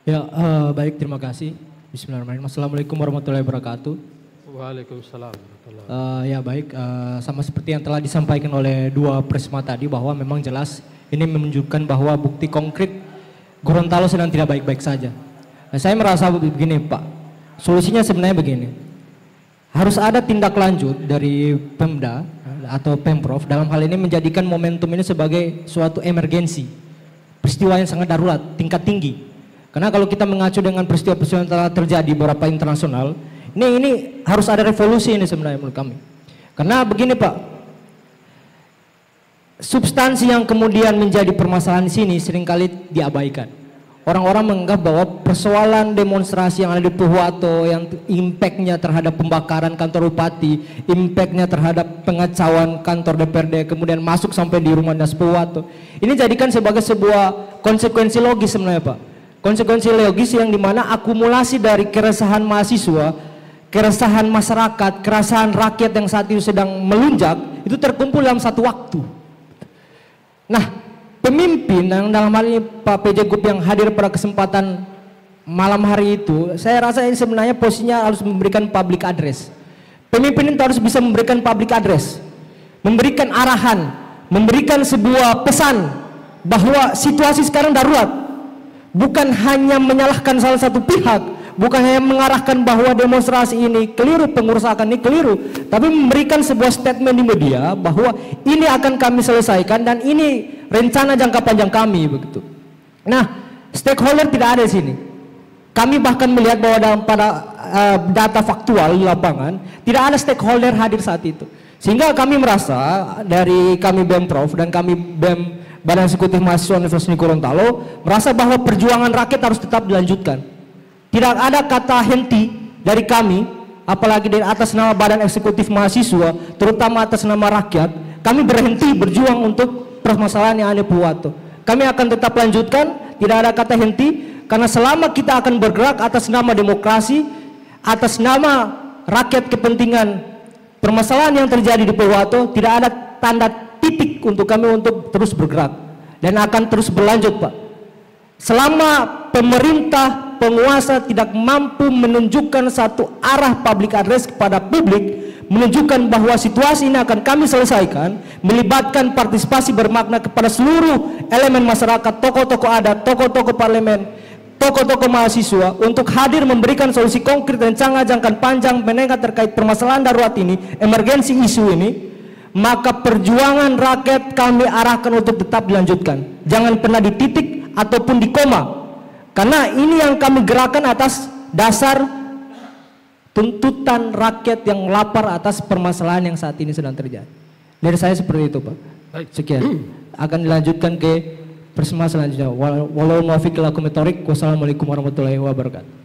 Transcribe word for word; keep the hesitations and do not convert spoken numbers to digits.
Ya, uh, baik, terima kasih. Bismillahirrahmanirrahim. Assalamualaikum warahmatullahi wabarakatuh. Waalaikumsalam. Uh, ya baik, uh, sama seperti yang telah disampaikan oleh dua presma tadi bahwa memang jelas ini menunjukkan bahwa bukti konkret Gorontalo sedang tidak baik-baik saja. Nah, saya merasa begini Pak, solusinya sebenarnya begini. Harus ada tindak lanjut dari Pemda atau Pemprov dalam hal ini menjadikan momentum ini sebagai suatu emergensi. Peristiwa yang sangat darurat, tingkat tinggi. Karena kalau kita mengacu dengan peristiwa-peristiwa yang telah terjadi beberapa internasional, ini ini harus ada revolusi ini sebenarnya menurut kami. Karena begini Pak, substansi yang kemudian menjadi permasalahan di sini seringkali diabaikan. Orang-orang menganggap bahwa persoalan demonstrasi yang ada di Pohuwato, yang impactnya terhadap pembakaran kantor bupati, impactnya terhadap pengacauan kantor D P R D, kemudian masuk sampai di rumah dinas Pohuwato, ini jadikan sebagai sebuah konsekuensi logis sebenarnya Pak. Konsekuensi logis yang dimana akumulasi dari keresahan mahasiswa, keresahan masyarakat, keresahan rakyat yang saat itu sedang melunjak, itu terkumpul dalam satu waktu. Nah, pemimpin yang dalam hal ini Pak P J Gub yang hadir pada kesempatan malam hari itu, saya rasa ini sebenarnya posisinya harus memberikan public address. Pemimpin itu harus bisa memberikan public address, memberikan arahan, memberikan sebuah pesan bahwa situasi sekarang darurat. Bukan hanya menyalahkan salah satu pihak, bukan hanya mengarahkan bahwa demonstrasi ini keliru, pengurusakan ini keliru, tapi memberikan sebuah statement di media bahwa ini akan kami selesaikan dan ini rencana jangka panjang kami begitu. Nah, stakeholder tidak ada di sini. Kami bahkan melihat bahwa dalam pada uh, data faktual di lapangan tidak ada stakeholder hadir saat itu. Sehingga kami merasa dari kami Pemprov dan kami B E M Badan Eksekutif Mahasiswa Universitas Gorontalo merasa bahwa perjuangan rakyat harus tetap dilanjutkan. Tidak ada kata henti dari kami, apalagi dari atas nama Badan Eksekutif Mahasiswa, terutama atas nama rakyat. Kami berhenti berjuang untuk permasalahan yang ada di Pohuwato. Kami akan tetap lanjutkan, tidak ada kata henti, karena selama kita akan bergerak atas nama demokrasi, atas nama rakyat kepentingan permasalahan yang terjadi di Pohuwato, tidak ada tanda titik untuk kami untuk terus bergerak dan akan terus berlanjut Pak. Selama pemerintah penguasa tidak mampu menunjukkan satu arah public address kepada publik, menunjukkan bahwa situasi ini akan kami selesaikan, melibatkan partisipasi bermakna kepada seluruh elemen masyarakat, tokoh-tokoh adat, tokoh-tokoh parlemen, tokoh-tokoh mahasiswa untuk hadir memberikan solusi konkret dan jangka panjang menengah terkait permasalahan darurat ini, emergensi isu ini, maka perjuangan rakyat kami arahkan untuk tetap dilanjutkan. Jangan pernah di titik ataupun di koma. Karena ini yang kami gerakan atas dasar tuntutan rakyat yang lapar atas permasalahan yang saat ini sedang terjadi. Dari saya seperti itu Pak. Sekian. Akan dilanjutkan ke persema selanjutnya. Walau muwaffiq ila aqwamit thoriq. Wassalamualaikum warahmatullahi wabarakatuh.